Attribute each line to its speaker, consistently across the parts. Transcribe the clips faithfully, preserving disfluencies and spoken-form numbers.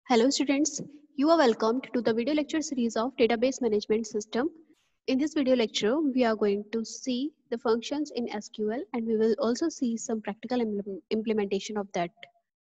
Speaker 1: Hello students, you are welcomed to the video lecture series of Database Management System. In this video lecture, we are going to see the functions in S Q L and we will also see some practical im- implementation of that.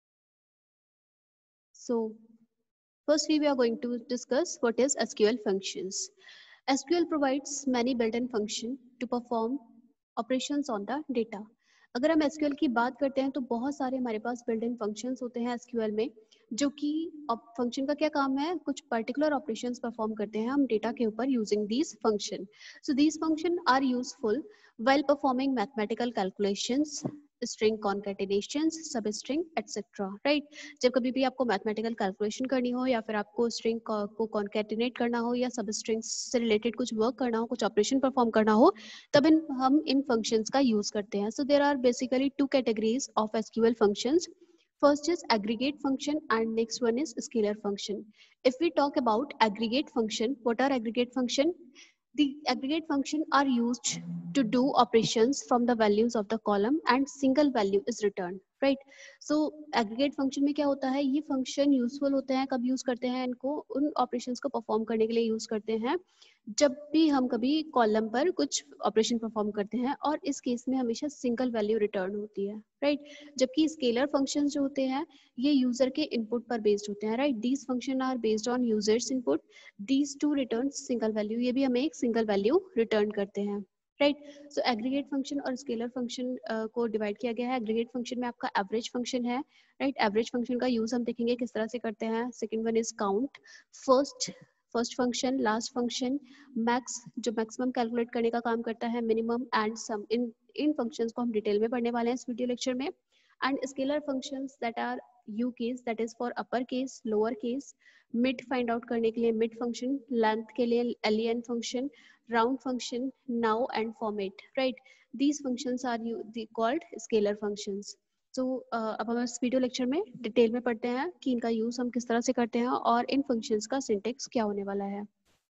Speaker 1: So, firstly, we are going to discuss what is S Q L functions. S Q L provides many built-in functions to perform operations on the data. अगर हम SQL की बात करते हैं तो बहुत सारे हमारे पास बिल्ट इन फंक्शंस होते हैं एसक्यूएल में, जो कि फंक्शन का क्या काम है, कुछ पर्टिकुलर ऑपरेशंस परफॉर्म करते हैं हम डेटा के ऊपर using these function. So these function are useful while performing mathematical calculations, string concatenations, substring etc. Right. जब कभी भी आपको मैथमेटिकल कैलकुलेशन करनी हो या फिर आपको स्ट्रिंग को कॉन्केटिनेट करना हो या सब स्ट्रिंग्स से रिलेटेड कुछ वर्क करना हो, कुछ ऑपरेशन परफॉर्म करना हो, तब इन हम इन फंक्शंस का यूज करते हैं. So there are basically two categories of SQL functions. First is aggregate function and next one is scalar function. If we talk about aggregate function, what are aggregate function? The aggregate function are used to do operations from the values of the column and single value is returned. Right. So aggregate function में क्या होता है, ये function useful होते हैं, कब use करते हैं इनको, उन ऑपरेशंस को परफॉर्म करने के लिए यूज करते हैं जब भी हम कभी कॉलम पर कुछ ऑपरेशन परफॉर्म करते हैं, और इस केस में हमेशा सिंगल वैल्यू रिटर्न होती है. राइट. जबकि स्केलर फंक्शंस जो होते हैं ये यूजर के इनपुट पर बेस्ड होते हैं. Right. These function are based on users input. These too return single value, ये भी हमें एक सिंगल वैल्यू रिटर्न करते हैं. राइट. सो एग्रीगेट फंक्शन और स्केलर फंक्शन को डिवाइड किया गया है. एग्रीगेट फंक्शन में आपका एवरेज फंक्शन है. राइट. एवरेज फंक्शन का यूज हम देखेंगे किस तरह से करते हैं. Second one is count. First first function, last function, max जो मैक्सिमम कैलकुलेट करने का काम करता है, मिनिमम एंड सम. इन इन फंक्शंस को हम डिटेल में पढ़ने वाले हैं इस वीडियो लेक्चर में. And scalar functions that are U case, that is for upper case, lower case, mid find out करने के लिए मिड फंक्शन, लेंथ के लिए LEN function, round function, now and format. Right. These functions are you the called scalar functions. So uh, अब हम इस video lecture में detail में पढ़ते हैं कि इनका यूज हम किस तरह से करते हैं और इन फंक्शंस का सिंटेक्स क्या होने वाला है.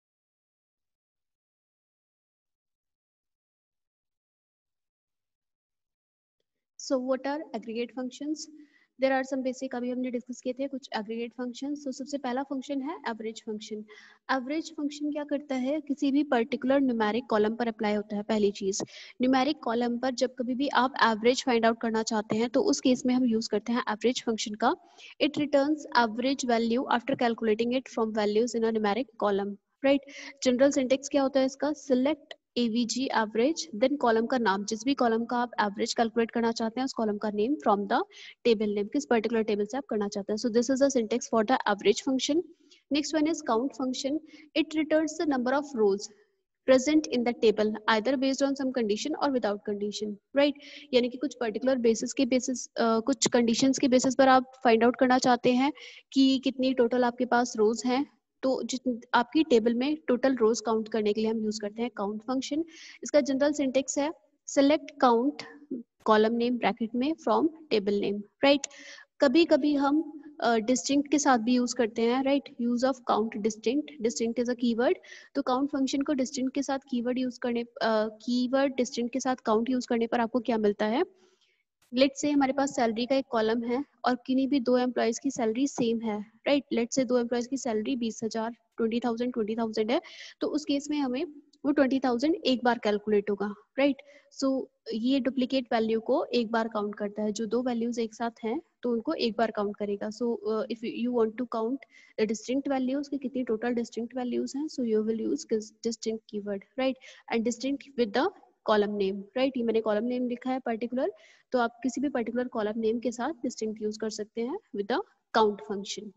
Speaker 1: So what are aggregate functions? There are some basic, अभी हमने डिस्कस किए थे कुछ एग्रीगेट फंक्शन. तो सबसे पहला फंक्शन है एवरेज फंक्शन. एवरेज फंक्शन क्या करता है, किसी भी पर्टिकुलर न्यूमेरिक कॉलम पर अप्लाई होता है. पहली चीज, न्यूमेरिक कॉलम पर जब कभी भी आप एवरेज फाइंड आउट करना चाहते हैं तो उस केस में हम यूज करते हैं एवरेज फंक्शन का. It returns average value after calculating it from values in a numeric column. Right. General syntax क्या होता है इसका, select AVG average, then column का नाम, जिस भी कॉलम का आप एवरेज कैलकुलेट करना चाहते हैं उस कॉलम का name from the table name, किस पर्टिकुलर टेबल से आप करना चाहते हैं. So this is the syntax for the average function. Next one is count function. It returns the number of rows present in the table either based on some condition or without condition. right. यानी कि कुछ particular basis के basis uh, कुछ conditions के basis पर आप find out करना चाहते हैं कि कितनी टोटल आपके पास रोज हैं, तो जितनी आपकी टेबल में टोटल रोज काउंट करने के लिए हम यूज करते हैं काउंट फंक्शन. इसका जनरल सिंटेक्स है select count column name bracket में फ्रॉम टेबल नेम. राइट. कभी कभी हम डिस्टिंक्ट uh, के साथ भी यूज करते हैं. Right. Use of count distinct. Distinct is a keyword. तो काउंट फंक्शन को डिस्टिंक्ट के साथ कीवर्ड यूज करने कीवर्ड डिस्टिंक्ट के साथ काउंट यूज करने पर आपको क्या मिलता है. लेट्स से हमारे पास सैलरी का एक कॉलम है और किन्हीं भी दो एम्प्लॉयज की सैलरी सेम है. राइट. लेट्स से दो एम्प्लॉयज की सैलरी बीस हजार ट्वेंटी थाउजेंड ट्वेंटी थाउजेंड है. तो उस केस में हमें वो ट्वेंटी थाउजेंड एक बार कैलकुलेट होगा. राइट. सो ये डुप्लीकेट वैल्यू को एक बार काउंट करता है. जो दो वैल्यूज एक साथ हैं तो उनको एक बार काउंट करेगा. So if you want to count the distinct values कि कितनी टोटल डिस्टिंक्ट वैल्यूज हैं, so you will use distinct keyword. Right. And distinct with the column name. Right. ये मैंने कॉलम नेम लिखा है पर्टिकुलर, तो आप किसी भी पर्टिकुलर कॉलम नेम के साथ डिस्टिंक्ट यूज कर सकते हैं with the count function.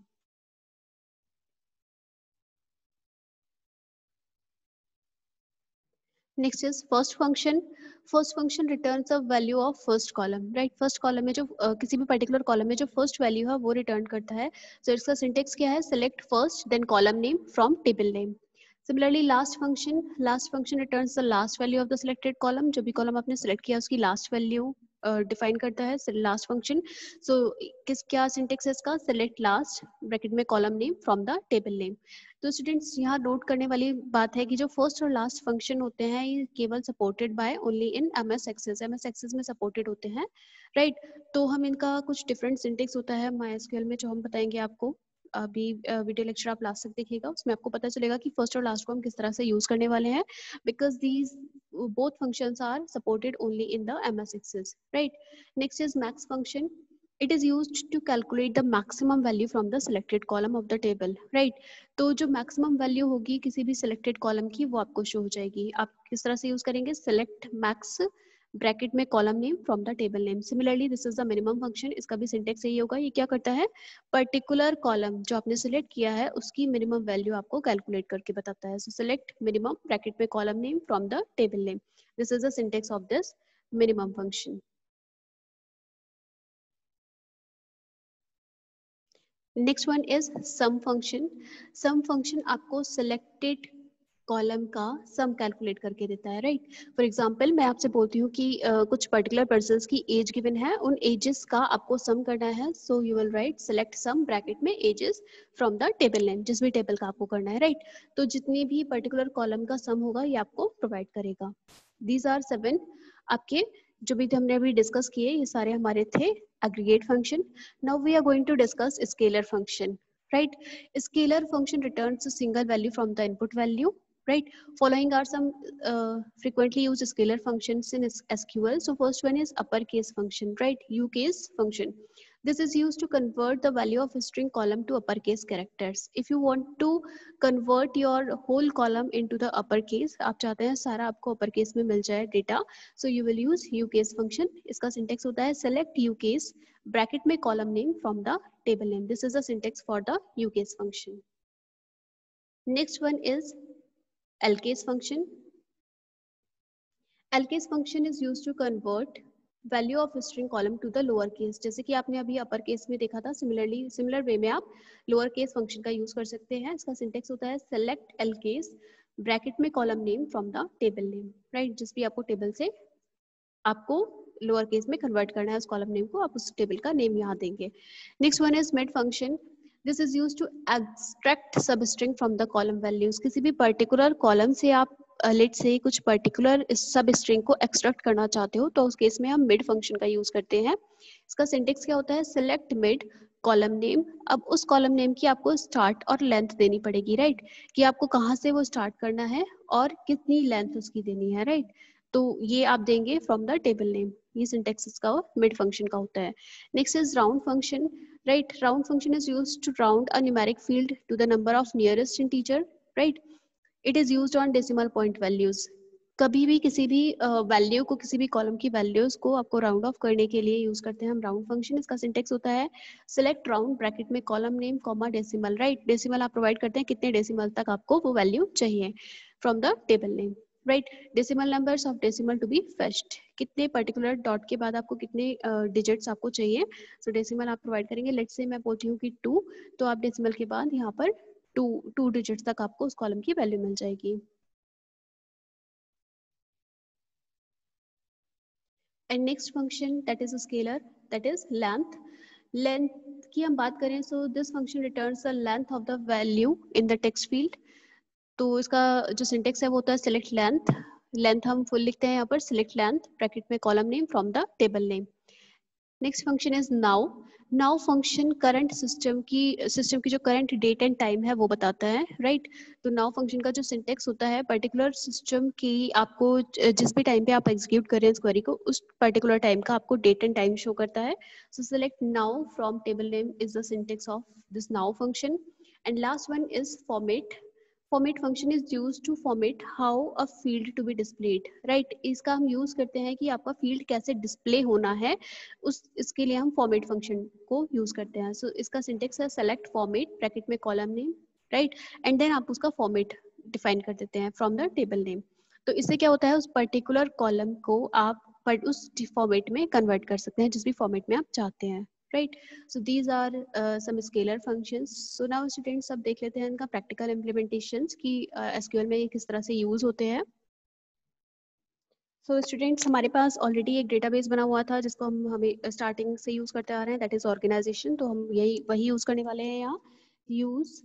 Speaker 1: Next is first function. First function returns a value of first column. Right. First column में जो uh, किसी भी पर्टिकुलर कॉलम में जो फर्स्ट वैल्यू है वो रिटर्न करता है. सो so, इसका सिंटेक्स क्या है, select first then column name from table name. Similarly last function. Last function returns the last value of the selected column. जो भी कॉलम आपने सिलेक्ट किया उसकी लास्ट वैल्यू डिफाइन uh, करता है लास्ट फंक्शन. सो किस क्या सिंटेक्स है इसका, सेलेक्ट लास्ट ब्रैकेट में column name from the table name. तो स्टूडेंट्स यहाँ नोट करने वाली बात है कि जो फर्स्ट और लास्ट फंक्शन होते हैं ये केवल supported by only in MS Access. MS Access में सपोर्टेड होते हैं. राइट. तो हम इनका कुछ डिफरेंट सिंटेक्स होता है माई एसक्यूएल में जो हम बताएंगे आपको. अभी वीडियो लेक्चर आप लास्ट तक देखिएगा, उसमें आपको पता चलेगा कि फर्स्ट और लास्ट को हम किस तरह से यूज करने वाले हैं, because these both functions are supported only in the M S Excel, right? Next is max function. It is used to calculate the maximum value from the selected column of the table, right? तो जो maximum value होगी किसी भी selected column की वो आपको show हो जाएगी. आप किस तरह से use करेंगे? Select max ब्रैकेट में column name from the table name. Similarly this is the minimum function. इसका भी सिंटेक्स यही होगा. ये क्या करता है? पर्टिकुलर कॉलम जो आपने सिलेक्ट किया है उसकी मिनिमम वैल्यू आपको कैलकुलेट करके बताता है. सो सिलेक्ट मिनिमम ब्रैकेट में column name from the table name. This is the syntax of this minimum function. Next one is sum function. Sum function आपको सिलेक्टेड कॉलम का सम कैलकुलेट करके देता है, राइट? फॉर एग्जांपल मैं आपसे बोलती हूँ कि uh, कुछ पर्टिकुलर पर्सन्स की एज गिवन है, उन एजेस का आपको सम करना है. So you will write select sum bracket में ages from the table name, जिस भी टेबल का आपको करना है, राइट? तो जितनी भी पर्टिकुलर कॉलम का सम होगा ये आपको प्रोवाइड करेगा. दीज आर सेवन आपके जो भी हमने अभी डिस्कस किए, ये सारे हमारे थे aggregate function. Now we are going to discuss scalar function, right? Scalar function returns a single value from the input value, right? Following are some uh, frequently used scalar functions in S Q L. So first one is uppercase function, right? Ucase function. This is used to convert the value of a string column to uppercase characters. If you want to convert your whole column into the uppercase, आप चाहते हैं सारा आपको uppercase में मिल जाए data, so you will use ucase function. इसका syntax होता है select ucase bracket में column name from the table name. This is the syntax for the ucase function. Next one is lcase function. lcase function is used to convert value of string column to the lower case. जैसे कि आपने अभी अपर case में देखा था, similarly similar way में आप lower case function का यूज कर सकते हैं. इसका सिंटेक्स होता है सेलेक्ट एल केस ब्रैकेट में column name from the table name, right? जिस भी आपको टेबल से आपको लोअर केस में कन्वर्ट करना है उस कॉलम नेम को, आप उस टेबल का नेम यहाँ देंगे. Next one is mid function. This is used to extract substring from the column values. किसी भी पर्टिकुलर कॉलम से आप लेट से कुछ पर्टिकुलर सब स्ट्रिंग को एक्सट्रैक्ट करना चाहते हो, तो उस केस में हम मिड फंक्शन का यूज करते हैं. इसका सिंटेक्स क्या होता है? Select mid column name. अब उस कॉलम नेम की आपको स्टार्ट और लेंथ देनी पड़ेगी, राइट? कि आपको कहाँ से वो स्टार्ट करना है और कितनी लेंथ उसकी देनी है, राइट? तो ये आप देंगे फ्रॉम द टेबल नेम. ये सिंटेक्स इसका मिड फंक्शन का होता है. Next is round function, right? Round function is used to round a numeric field to the number of nearest integer, right? It is used on decimal point values. कभी भी किसी भी value uh, को, किसी भी कॉलम की values को आपको राउंड ऑफ करने के लिए यूज करते हैं हम राउंड फंक्शन. इसका सिंटेक्स होता है सिलेक्ट राउंड ब्रैकेट में column name comma decimal, right? Decimal आप प्रोवाइड करते हैं कितने डेसिमल तक आपको वो वैल्यू चाहिए from the table name, right? Decimal numbers of decimal to be fetched. कितने पर्टिकुलर डॉट के बाद आपको कितने डिजिट्स uh, आपको चाहिए. सो so, डेसिमल आप प्रोवाइड करेंगे. लेट्स से मैं बोलती हूँ कि टू, तो आप डेसिमल के बाद यहाँ पर टू टू डिजिट्स तक आपको उस कॉलम की वैल्यू मिल जाएगी. And next function that is a scalar, that is length. Length की हम बात करें, so this function returns the length of the value in the text field. तो इसका जो सिंटेक्स है वो होता है सिलेक्ट लेंथ. लेंथ हम फुल लिखते हैं यहाँ पर, सिलेक्ट लेंथ ब्रैकेट में column name from the table name. Next function is now. Now function current system की सिस्टम की जो करंट डेट एंड टाइम है वो बताता है, राइट? तो नाउ फंक्शन का जो सिंटेक्स होता है, पर्टिकुलर सिस्टम की आपको जिस भी टाइम पे आप एग्जीक्यूट कर रहे हैं इस क्वेरी को, उस पर्टिकुलर टाइम का आपको डेट एंड टाइम शो करता है. So select now from table name is the syntax of this now function. And last one is format. Format function is use to format how a field to be displayed, right? इसका हम use करते हैं कि आपका field कैसे display होना है, उस इसके लिए हम फॉर्मेट फंक्शन को यूज करते हैं. सो so, इसका सिंटेक्स है सेलेक्ट फॉर्मेट ब्रैकेट में column name, right? And then आप उसका फॉर्मेट डिफाइन कर देते हैं फ्रॉम द टेबल नेम. तो इससे क्या होता है, उस पर्टिकुलर कॉलम को आप उस फॉर्मेट में कन्वर्ट कर सकते हैं जिस भी फॉर्मेट में आप चाहते हैं, right? So these are some scalar functions. So now students अब देख लेते हैं इनका प्रैक्टिकल इम्प्लीमेंटेशंस कि एसक्यूएल uh, में किस तरह से यूज होते हैं. सो so, स्टूडेंट्स हमारे पास ऑलरेडी एक डेटाबेस बना हुआ था जिसको हम हमें स्टार्टिंग से यूज करते आ रहे हैं, दैट इज ऑर्गेनाइजेशन. तो हम यही वही यूज करने वाले हैं यहाँ. Use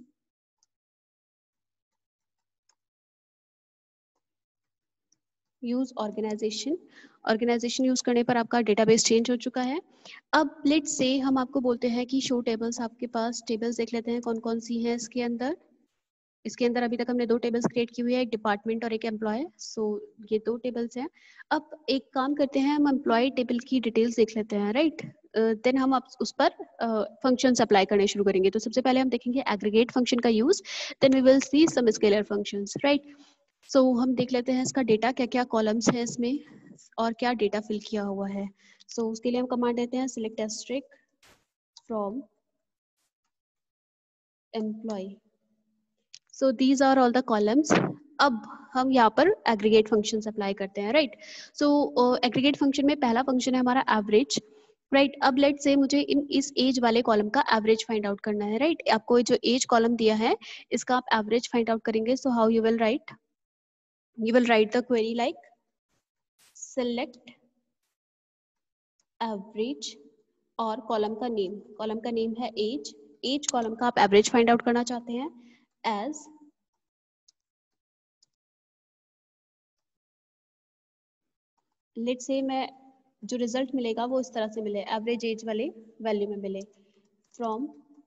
Speaker 1: use organisation. Organisation use करने पर आपका डेटाबेस चेंज हो चुका है। अब लेट्स से हम आपको बोलते हैं कि शो टेबल्स, आपके पास टेबल्स देख लेते हैं कौन कौन सी हैं इसके अंदर। इसके अंदर अभी तक हमने दो टेबल्स क्रिएट की हुई है, एक डिपार्टमेंट और एक एम्प्लॉय। सो so, ये दो टेबल्स हैं। अब एक काम करते हैं, हम एम्प्लॉय टेबल की डिटेल्स देख लेते हैं, राइट। देन uh, हम आप उस पर फंक्शन uh, अप्लाई करने शुरू करेंगे। तो सबसे पहले हम देखेंगे एग्रीगेट फंक्शन का use, then we will see some scalar functions, right. So हम देख लेते हैं इसका डेटा, क्या क्या कॉलम्स हैं इसमें और क्या डेटा फिल किया हुआ है। सो so, उसके लिए हम कमांड देते हैं select asterisk from employ. So these are all the columns. अब हम यहाँ पर एग्रीगेट फंक्शंस अप्लाई करते हैं, राइट। सो एग्रीगेट फंक्शन में पहला फंक्शन है हमारा एवरेज, राइट right, अब लेट से मुझे इन इस एज वाले कॉलम का एवरेज फाइंड आउट करना है, राइट right? आपको जो एज कॉलम दिया है इसका आप एवरेज फाइंड आउट करेंगे। So how you will write, you will write the query like select average और कॉलम का नेम, कॉलम का नेम है एज, एज कॉलम का आप एवरेज फाइंड आउट करना चाहते हैं एज लेट से मैं जो रिजल्ट मिलेगा वो इस तरह से मिले, एवरेज एज वाले वैल्यू में मिले फ्रॉम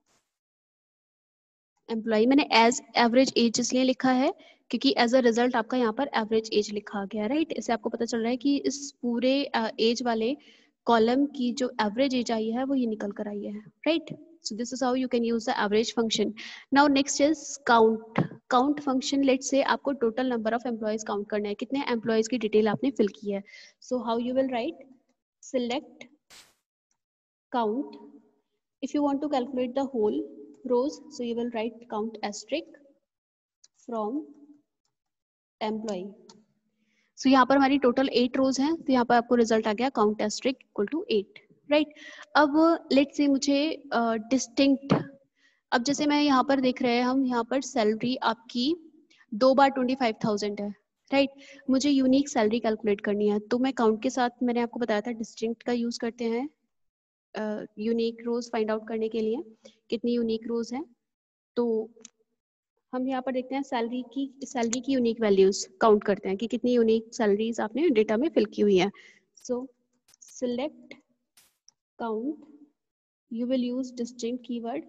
Speaker 1: एम्प्लॉय। मैंने एज एवरेज एज इसलिए लिखा है क्योंकि एज अ रिजल्ट आपका यहाँ पर एवरेज एज लिखा गया, राइट। इससे आपको पता चल रहा है कि इस पूरे एज uh, वाले कॉलम की जो एवरेज एज आई है वो ये निकल कर आई है, right. So this is how you can use the average function. Now next is count. Count function, let say आपको total number of employees count करना है, कितने एम्प्लॉयज की डिटेल आपने फिल की है। So how you will write select count. If you want to calculate the whole rows, so you will write count asterisk from employee. So यहाँ पर हमारी टोटल एट रोज हैं, तो यहाँ पर आपको रिजल्ट आ गया count asterisk equal to eight, right. अब लेट से मुझे डिस्टिंक्ट uh, अब जैसे मैं यहाँ पर देख रहे हैं हम यहाँ पर सैलरी आपकी दो बार ट्वेंटी फाइव थाउजेंड है, राइट right? मुझे यूनिक सैलरी कैलकुलेट करनी है, तो मैं काउंट के साथ मैंने आपको बताया था डिस्टिंक्ट का यूज करते हैं यूनिक रोज फाइंड आउट करने के लिए कितनी यूनिक रोज है। तो हम यहाँ पर देखते हैं सैलरी की सैलरी की यूनिक वैल्यूज काउंट करते हैं कि कितनी यूनिक सैलरीज आपने डेटा में फिल की हुई है। So select count, you will use distinct keyword,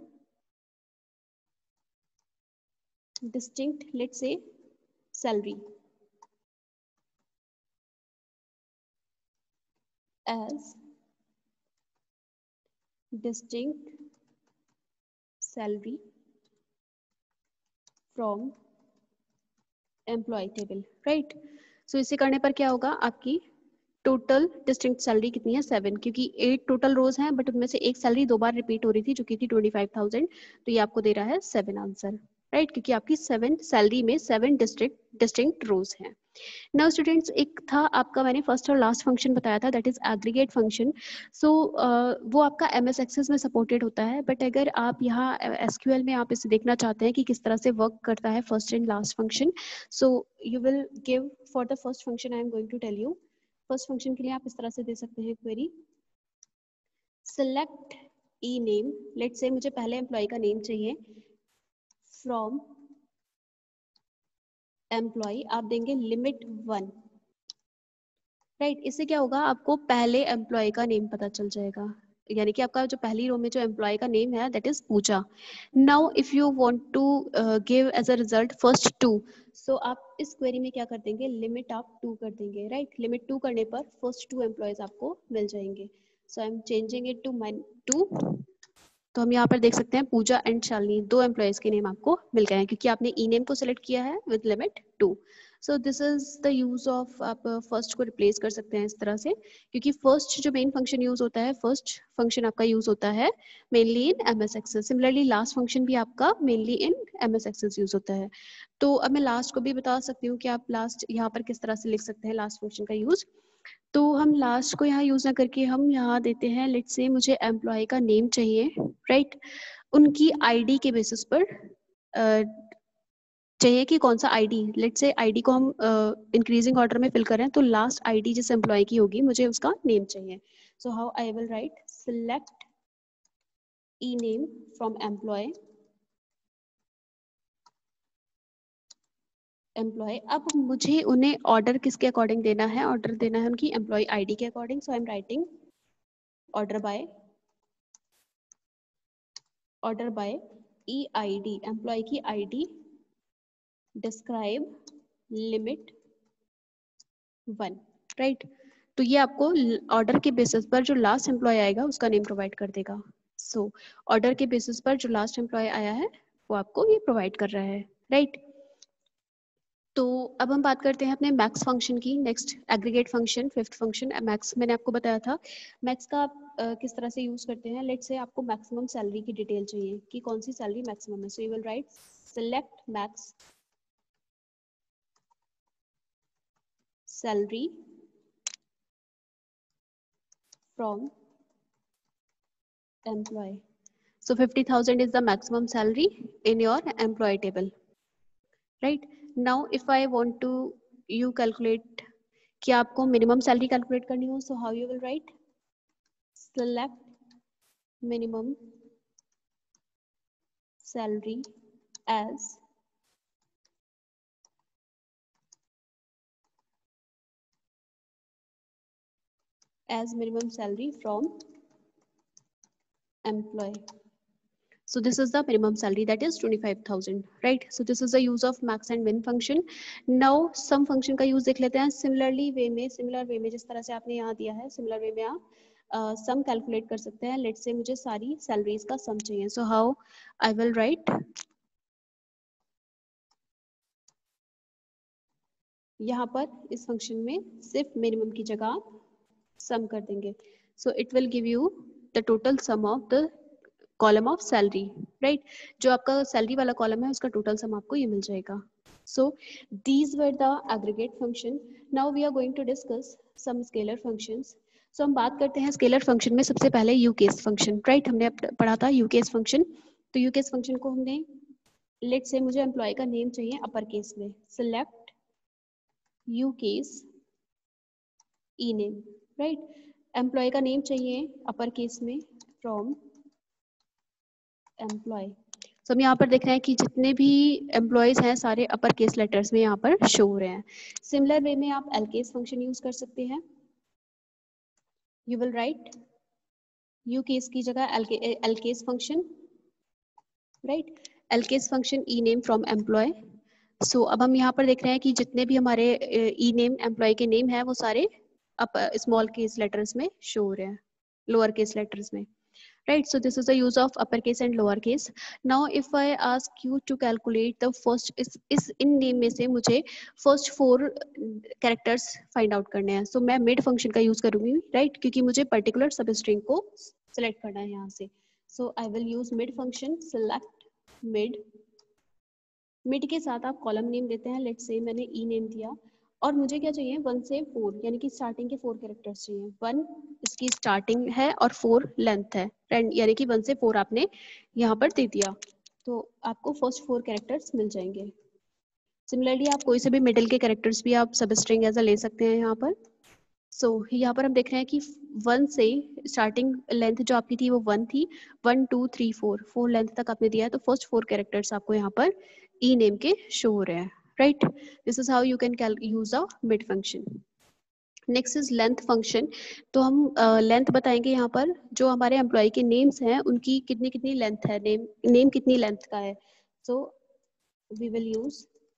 Speaker 1: distinct let's say salary as distinct salary from employee table, right। so इसे करने पर क्या होगा, आपकी टोटल डिस्टिंक्ट सैलरी कितनी है सेवन, क्योंकि एट टोटल रोज हैं बट उनमें से एक सैलरी दो बार रिपीट हो रही थी जो कि थी ट्वेंटी फाइव थाउजेंड, तो ये आपको दे रहा है सेवन आंसर, राइट, क्योंकि आपकी सेवन सैलरी में सेवन डिस्ट्रिक्ट डिस्टिंक्ट रोज हैं। नाउ स्टूडेंट्स, एक था आपका, मैंने फर्स्ट और लास्ट फंक्शन बताया था, that is aggregate function. So वो आपका एम एस एक्सेस में सपोर्टेड होता है, बट अगर आप यहाँ एसक्यूएल में आप इसे देखना चाहते हैं कि किस तरह से वर्क करता है first and last function, so you will give for the first function I am going to tell you. First function के लिए आप इस तरह से दे सकते हैं query select E name, let's say मुझे पहले एम्प्लॉय का नेम चाहिए फ्रॉम एम्प्लॉय, आप देंगे लिमिट वन, राइट right, इससे क्या होगा, आपको पहले एम्प्लॉय का नेम पता चल जाएगा, यानी कि आपका जो पहली रो में जो एम्प्लॉय का नेम है that is Pooja. Now if you want to give as a result first two, so आप इस क्वेरी में क्या कर देंगे, लिमिट आप टू कर देंगे, राइट right? लिमिट टू करने पर फर्स्ट टू एम्प्लॉयज आपको मिल जाएंगे। So I am changing it to mine two, तो हम यहाँ पर देख सकते हैं पूजा एंड शालिनी, दो एम्प्लॉयज के नेम आपको मिल गए हैं क्योंकि आपने ई नेम को सिलेक्ट किया है with limit two. So this is the use of, आप फर्स्ट को रिप्लेस कर सकते हैं इस तरह से, क्योंकि फर्स्ट जो मेन फंक्शन यूज होता है, फर्स्ट फंक्शन आपका यूज होता है mainly in M S access, similarly last function भी आपका mainly in M S access use होता है। तो अब मैं लास्ट को भी बता सकती हूँ कि आप लास्ट यहाँ पर किस तरह से लिख सकते हैं लास्ट फंक्शन का यूज। तो हम लास्ट को यहाँ यूज ना करके हम यहाँ देते हैं, लेट्स से मुझे एम्प्लॉय का नेम चाहिए, राइट right? उनकी आईडी के बेसिस पर uh, चाहिए कि कौन सा आईडी, लेट्स से आईडी को हम इंक्रीजिंग uh, ऑर्डर में फिल करें, तो लास्ट आईडी जिस एम्प्लॉय की होगी मुझे उसका नेम चाहिए। So how I will write select E name from employ employ. अब मुझे उन्हें ऑर्डर किसके अकॉर्डिंग देना है, ऑर्डर देना है उनकी एम्प्लॉय आईडी के according. So I am writing order by order by E I D, employ की ID, describe limit one, right. तो ये आपको ऑर्डर के बेसिस पर जो लास्ट एम्प्लॉय आएगा उसका नेम प्रोवाइड कर देगा। सो ऑर्डर के बेसिस पर जो लास्ट एम्प्लॉय आया है वो आपको ये प्रोवाइड कर रहा है, राइट। तो अब हम बात करते हैं अपने मैक्स फंक्शन की। Next aggregate function, fifth function max, मैंने आपको बताया था मैक्स का आप uh, किस तरह से यूज करते हैं। लेट्स से आपको मैक्सिमम सैलरी की डिटेल चाहिए कि कौन सी सैलरी मैक्सिमम है। So you will write select max salary from employ. So fifty thousand is the maximum salary in your employee table, right? Now if I want to you calculate कि आपको minimum salary calculate करनी हो, so how you will write? Select minimum salary as as minimum salary from employee. So this is the minimum salary, that is twenty-five thousand, right? So this is the use of max and min function. Now sum function का use देख लेते हैं। Similarly way में, similar way में जिस तरह से आपने यहाँ दिया है, similar way में आप सम uh, कैलकुलेट कर सकते हैं। लेट्स से मुझे सारी सैलरीज का सम चाहिए। So how I will write, यहाँ पर इस फंक्शन में सिर्फ मिनिमम की जगह सम कर देंगे। So it will give you the total sum of the column of salary, right. जो आपका सैलरी वाला कॉलम है उसका टोटल सम आपको ये मिल जाएगा। So these were the aggregate function. Now we are going to discuss some scalar functions. So हम बात करते हैं स्केलर फंक्शन में सबसे पहले यू केस फंक्शन, राइट। हमने पढ़ा था यू केस फंक्शन। तो यू केस फंक्शन को हमने, लेट्स से मुझे एम्प्लॉय का नेम चाहिए अपर केस में, select U case E name, right. Employ का नेम चाहिए अपर केस में फ्रॉम एम्प्लॉय। तो हम यहाँ पर देख रहे हैं कि जितने भी एम्प्लॉयज हैं सारे अपर केस लेटर्स में यहाँ पर शो हो रहे हैं। सिमिलर वे में आप एल केस फंक्शन यूज कर सकते हैं। You will write U case की जगह L case function, right. L case function E name from employ. So अब हम यहाँ पर देख रहे हैं कि जितने भी हमारे ई नेम एम्प्लॉय के नेम है वो सारे स्मॉल केस लेटर्स में शो हो रहे हैं, लोअर केस लेटर्स में, right? So this is the use of uppercase and lowercase. Now if I ask you to calculate the first, इस इस in name में से मुझे first four characters find out करने हैं। so मैं mid function का use करूँगी, right? क्योंकि मुझे particular substring को select करना है यहाँ से। so I will use mid function, select mid। mid के साथ आप column name देते हैं। let's say मैंने e name दिया और मुझे क्या चाहिए, वन से फोर, यानी कि स्टार्टिंग के फोर कैरेक्टर्स चाहिए। वन इसकी स्टार्टिंग है और फोर लेंथ है, यानी कि वन से फोर आपने यहाँ पर दे दिया तो आपको फर्स्ट फोर कैरेक्टर्स मिल जाएंगे। सिमिलरली आप कोई से भी मिडिल के कैरेक्टर्स भी आप सब स्ट्रिंग एज ले सकते हैं यहाँ पर। सो so, यहाँ पर हम देख रहे हैं कि वन से स्टार्टिंग लेंथ जो आपकी थी वो वन थी, one two three four four length तक आपने दिया है। तो फर्स्ट फोर कैरेक्टर्स आपको यहाँ पर ई नेम के शो हो रहे हैं, right? This is how you can use a mid function. Next is length function. तो हम लेंथ uh, बताएंगे यहाँ पर जो हमारे एम्प्लॉय के नेम्स हैं उनकी कितनी कितनी लेंथ है, नेम नेम कितनी लेंथ का है। So we will use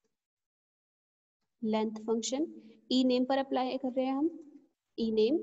Speaker 1: length function. E name पर अप्लाई कर रहे हैं हम, E name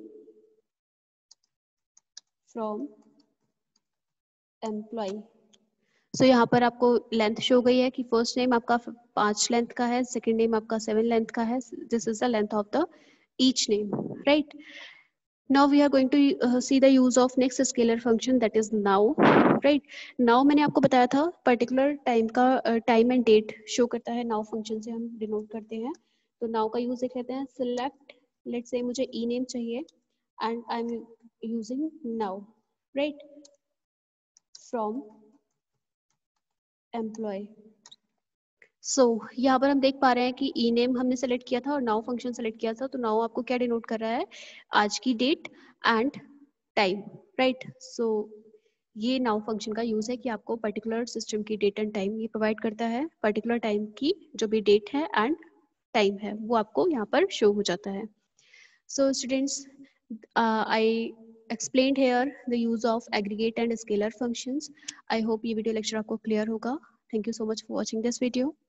Speaker 1: from employ. So so, यहाँ पर आपको लेंथ शो गई है कि फर्स्ट नेम आपका पांच लेंथ का है, सेकंड नेम आपका सेवन लेंथ का है। This is the length of the each name, right. Now we are going to see the use of next scalar function, that is now, right. Now मैंने आपको बताया था particular time का time and date show करता है, now function से हम denote करते हैं। तो नाउ का यूज देख लेते हैं। सिलेक्ट, लेट्स से मुझे ई नेम चाहिए and I am using now, right, from employ. So so, यहाँ पर हम देख पा रहे हैं कि ई नेम हमने सेलेक्ट किया था और नाउ फंक्शन सेलेक्ट किया था। तो नाउ आपको क्या डिनोट कर रहा है, आज की date and time, right. So ये नाउ फंक्शन का यूज़ है कि आपको पर्टिकुलर सिस्टम की डेट एंड टाइम ये प्रोवाइड करता है, पर्टिकुलर टाइम की जो भी डेट है एंड टाइम है वो आपको यहाँ पर शो हो जाता है. So students, uh, I explained here the use of aggregate and scalar functions. I hope ये video lecture आपको clear होगा. Thank you so much for watching this video.